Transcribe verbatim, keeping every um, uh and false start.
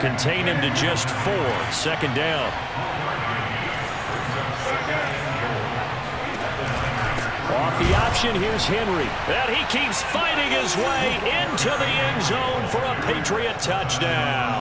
contain him to just four. Second down. Off the option, here's Henry. And he keeps fighting his way into the end zone for a Patriot touchdown.